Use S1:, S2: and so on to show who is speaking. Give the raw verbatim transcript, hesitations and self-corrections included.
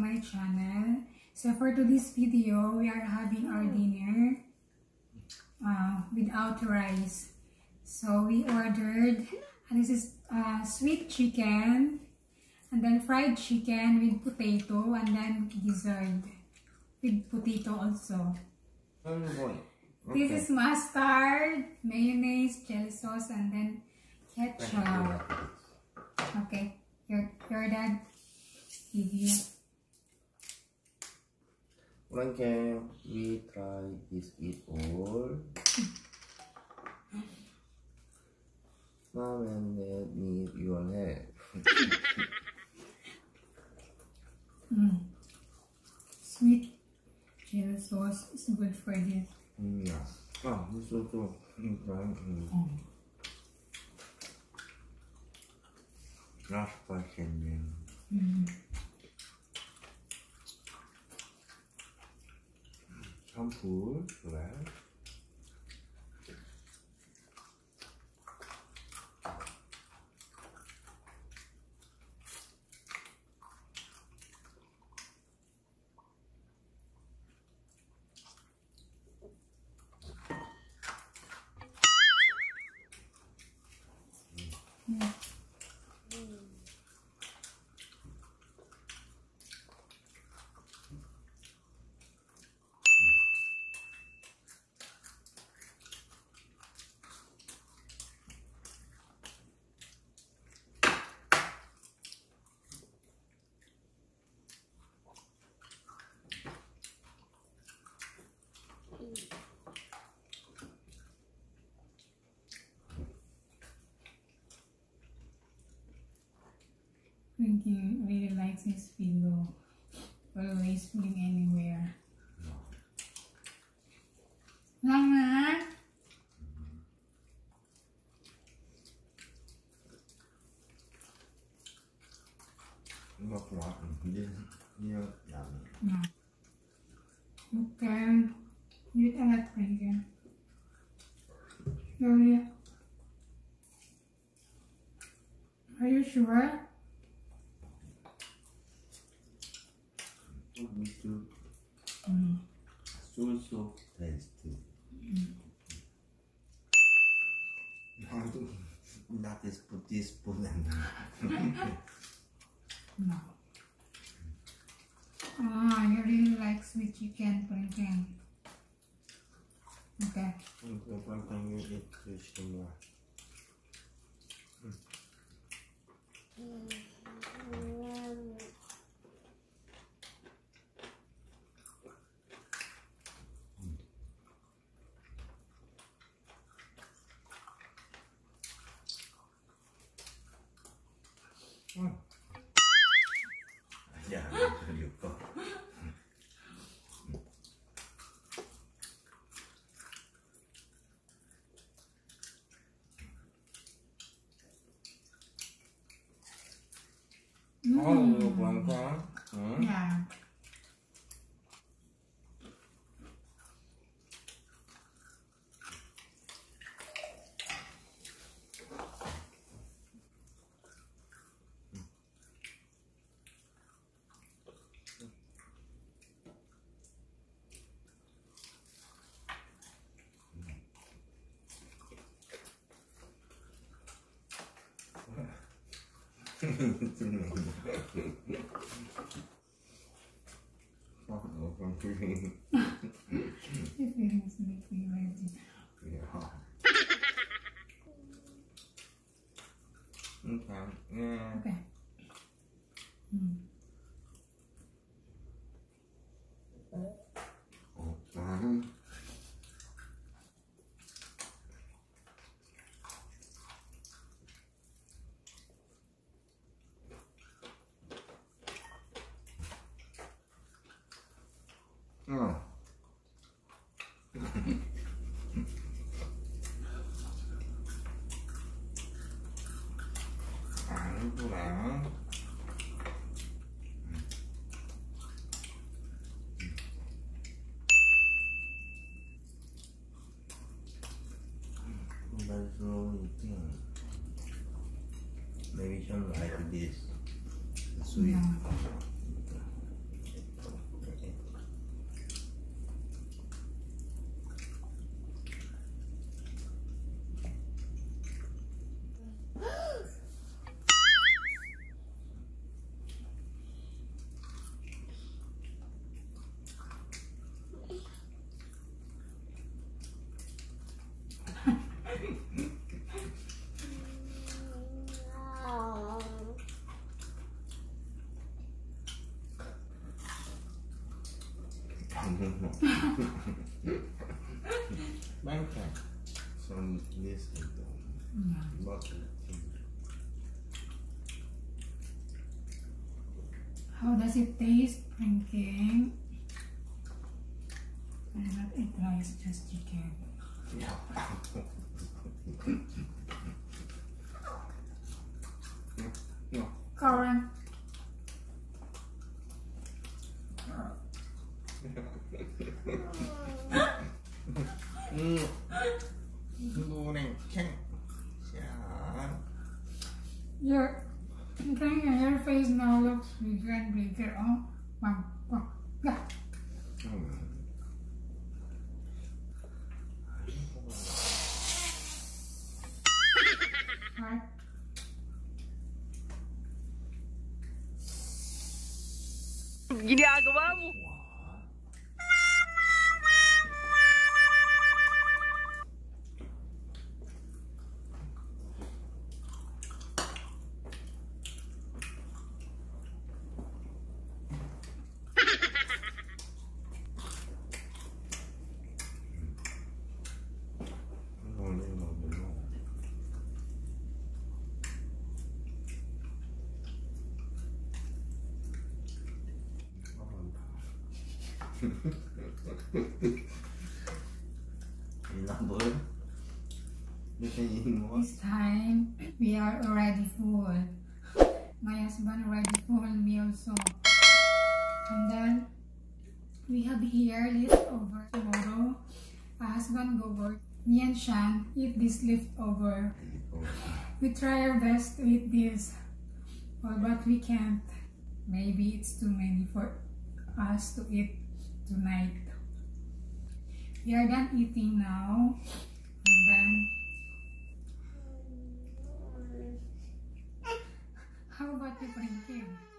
S1: my channel. So for today's video, we are having our dinner uh, without rice. So we ordered, and this is uh, sweet chicken, and then fried chicken with potato, and then dessert with potato also.
S2: Oh boy. Okay.
S1: This is mustard, mayonnaise, chili sauce, and then ketchup. Okay, your, your dad give you.
S2: When can we try this eat all? Mom and Dad need your help.
S1: mm. Sweet chili sauce is good for this.
S2: Mm, yeah. Oh, this also. Mm, mm.
S1: Oh.
S2: Last question then.
S1: Mm.
S2: Some food, well.
S1: Mm. Winky really likes his pillow. Always feeling anywhere. Mama?
S2: Ngọt ngọt như như dặm.
S1: No. Okay. You eat a lot, Winky. Really? Are you sure?
S2: We should
S1: Mm.
S2: so so tasty.
S1: Mm.
S2: That is put this spoon and
S1: No. Ah, you really like sweet chicken, Winky. Okay.
S2: one time you eat fish more. Hmm. Yeah, you go.
S1: Mm.
S2: Oh, one time. Hmm?
S1: Yeah. Your feelings make me ready.
S2: Yeah. Okay. Yeah.
S1: Okay. Mm.
S2: Okay. Oh. Anugerah. That's all you think. Maybe some like this. Sweet.
S1: Yeah.
S2: Pancake. Some this is the butter.
S1: How does it taste, Frankie? I not eat rice, just chicken.
S2: Yeah. No.
S1: Karen.
S2: Mm. Lu này chắc. Yeah.
S1: Your, your face now looks bigger and bigger. Oh, wow, wow, yeah. Right.
S3: Ginagawa mo.
S1: This time we are already full. My husband already full, me also. And then we have here leftover tomorrow. My husband go work. Me and Shan eat this leftover. We try our best to eat this, well, but we can't. Maybe it's too many for us to eat tonight. We are done eating now, and then how about you, Frankie?